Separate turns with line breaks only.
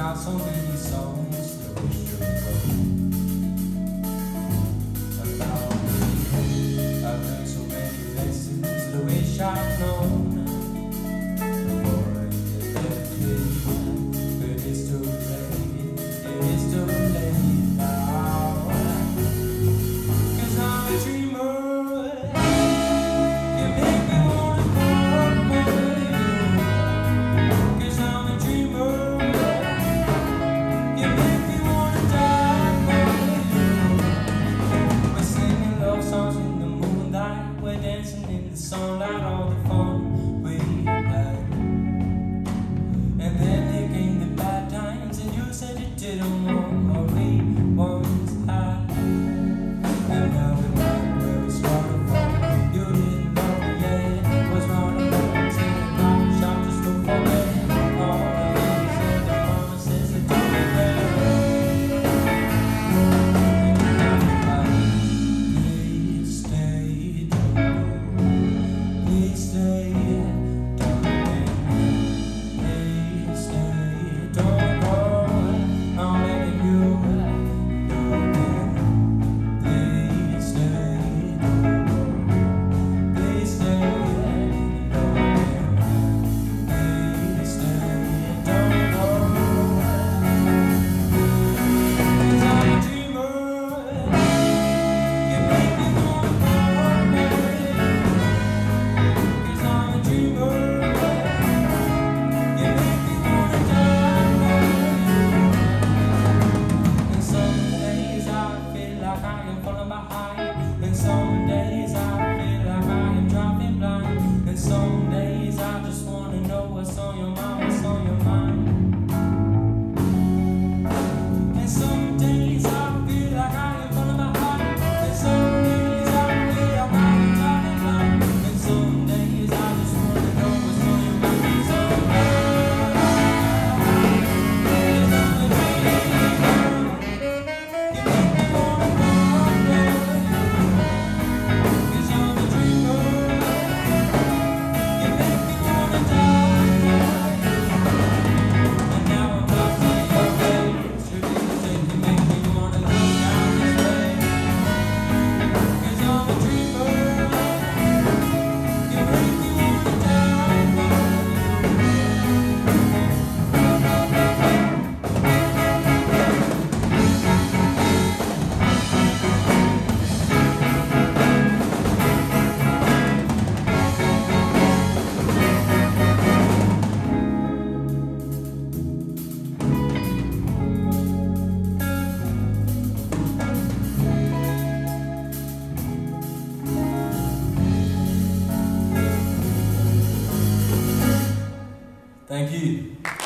out so many songs that we should wrote about me. I've learned so many lessons that I wish I'd known before I left you. But it's too late, it is too late now. 'Cause I'm a dreamer, you make me wanna go away. 'Cause I'm a dreamer, you make me wanna die. We're singing love songs in the moonlight, we're dancing in the sunlight, all the fun we had. And then there came the bad times, and you said you didn't want me once had. And now we're back where we started from. You didn't know me yet. What's wrong about us in the coffee shop just to forget all the things and the promises that don't regret. Please stay, don't go. Please stay, don't go. Please stay, don't go. I'm letting you know that. Please stay, don't go. Please stay, don't go. Please stay, don't go. 'Cause I'm a dreamer, you make me wanna go away. 'Cause I'm a dreamer, you make me wanna die. And some days I feel like I am falling behind. And some days I feel like I am driving blind. And some days I just wanna know what's on your mind, what's on your mind. And some days I feel like I am falling behind. And some days I feel like I am driving blind. And some days I just wanna know what's on your mind, what's on your mind. 'Cause I'm a dreamer, you make me wanna go away. 'Cause I'm a dreamer, you make me wanna die. And now I'm lost in your ways. Your music, you make me wanna go down this way. 'Cause I'm a dreamer, you make me wanna die. Thank you.